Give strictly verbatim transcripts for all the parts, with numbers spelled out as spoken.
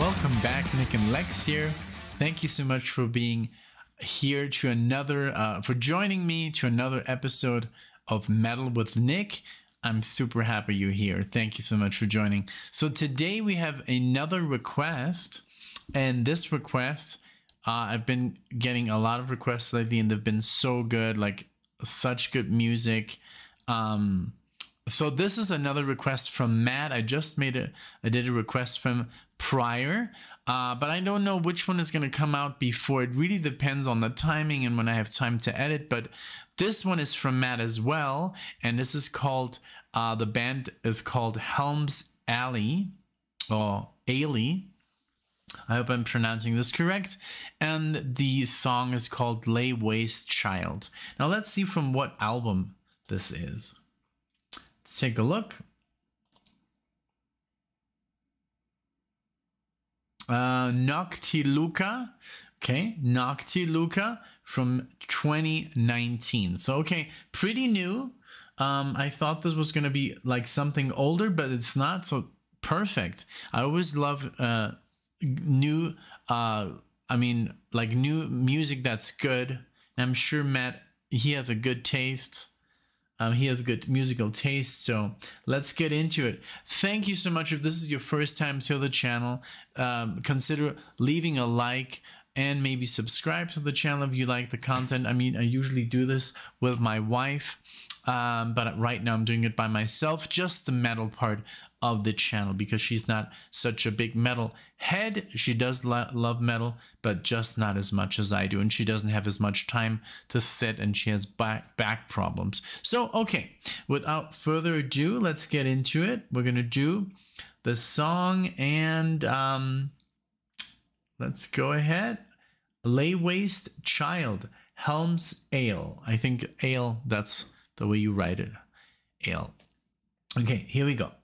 Welcome back, NicknLex here. Thank you so much for being here to another, uh, for joining me to another episode of Metal with Nick. I'm super happy you're here. Thank you so much for joining. So today we have another request, and this request, uh, I've been getting a lot of requests lately, and they've been so good, like such good music. Um, so this is another request from Matt. I just made a, I did a request from prior, uh, but I don't know which one is going to come out before. It really depends on the timing and when I have time to edit, but this one is from Matt as well, and this is called, uh, the band is called Helms Alee, or Alee. I hope I'm pronouncing this correct. And the song is called Lay Waste Child. Now let's see from what album this is. Let's take a look. Uh, Noctilica. Okay, Noctilica from twenty nineteen. So, okay, pretty new. Um, I thought this was going to be like something older, but it's not. So, perfect. I always love uh, new, uh, I mean, like new music that's good. And I'm sure Matt, he has a good taste. Um, he has good musical taste, so let's get into it. Thank you so much. If this is your first time to the channel, um, consider leaving a like and maybe subscribe to the channel if you like the content. I mean, I usually do this with my wife, um, but right now I'm doing it by myself, just the metal part of the channel, because she's not such a big metal head. She does lo love metal, but just not as much as I do, and she doesn't have as much time to sit, and she has back back problems. So okay, without further ado, let's get into it. We're gonna do the song, and um let's go ahead. Lay Waste Child, Helms Alee. I think Ale, that's the way you write it. Ale. Okay, here we go.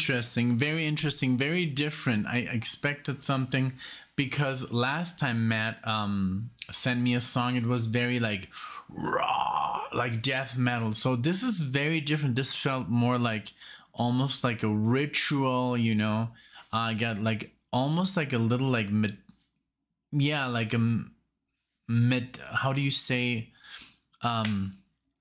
interesting, very interesting, very different. I expected something because last time Matt um sent me a song, it was very like raw, like death metal. So this is very different. This felt more like almost like a ritual, you know. I uh, got like almost like a little like mid, yeah, like a mid. How do you say? Um,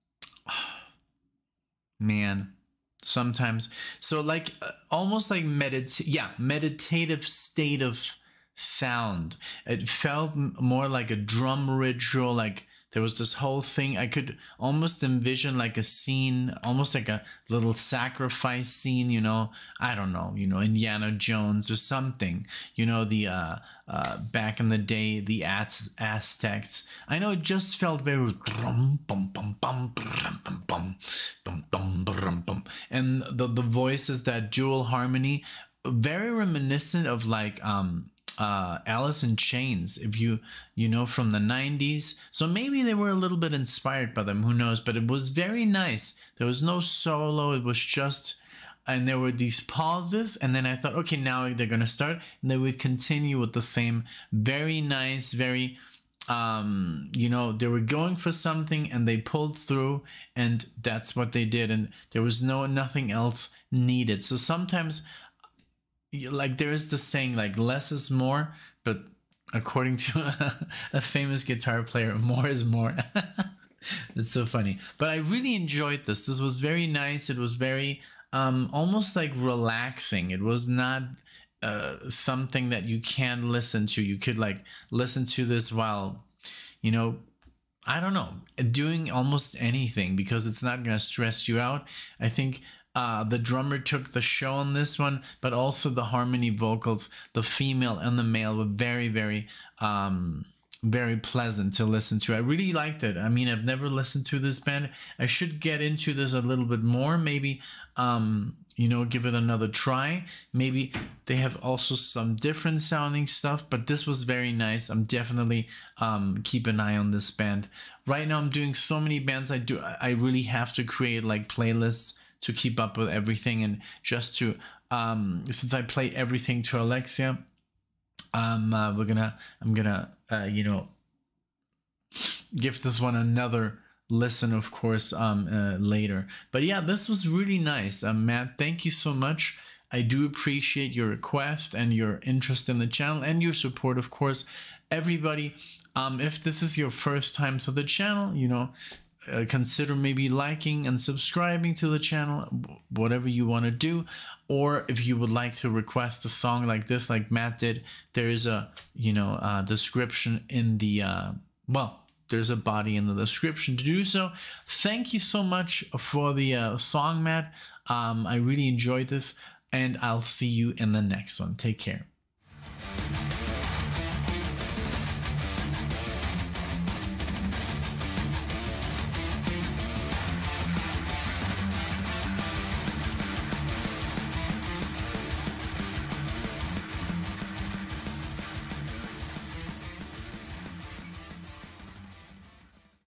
man, sometimes so like uh, almost like medit, yeah, meditative state of sound. It felt more like a drum ritual, like there was this whole thing. I could almost envision like a scene, almost like a little sacrifice scene, you know. I don't know, you know, Indiana Jones or something, you know, the uh uh back in the day, the Az Aztecs. I know it just felt very and the the voices, that dual harmony, very reminiscent of like um uh Alice in Chains, if you you know, from the nineties. So maybe they were a little bit inspired by them, who knows, but it was very nice. There was no solo, it was just, and there were these pauses, and then I thought, okay, now they're gonna start, and they would continue with the same. Very nice, very um you know, they were going for something and they pulled through, and that's what they did, and there was no nothing else needed. So sometimes, like, there is this saying like less is more, but according to a, a famous guitar player, more is more. It's so funny, but I really enjoyed this. This was very nice. It was very um almost like relaxing. It was not uh something that you can listen to. You could like listen to this while, you know, I don't know, doing almost anything, because it's not gonna stress you out. I think Uh, the drummer took the show on this one, but also the harmony vocals, the female and the male, were very, very, um, very pleasant to listen to. I really liked it. I mean, I've never listened to this band. I should get into this a little bit more, maybe, um, you know, give it another try. Maybe they have also some different sounding stuff, but this was very nice. I'm definitely um, keep an eye on this band. Right now, I'm doing so many bands. I do. I really have to create like playlists to keep up with everything, and just to um since I play everything to Alexia, um uh, we're gonna I'm gonna uh you know, give this one another listen, of course, um uh, later. But yeah, this was really nice. um Matt, thank you so much. I do appreciate your request and your interest in the channel and your support, of course. Everybody, um if this is your first time to the channel, you know, Uh, consider maybe liking and subscribing to the channel, whatever you want to do. Or if you would like to request a song like this, like Matt did, there is a, you know, uh, description in the uh, well, there's a body in the description to do so. Thank you so much for the uh, song, Matt. um, I really enjoyed this, and I'll see you in the next one. Take care.